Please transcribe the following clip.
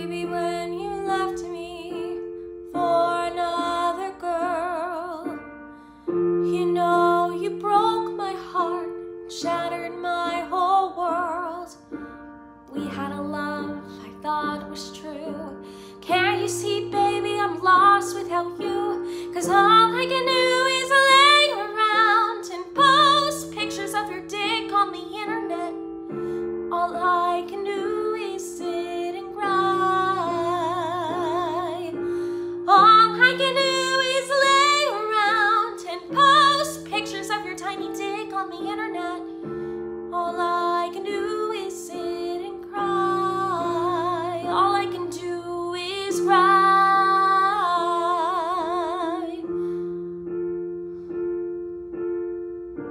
Baby, when you left me for another girl, you know you broke my heart, shattered my whole world. We had a love I thought was true. Can't you see, baby, I'm lost without you? 'Cause all I can do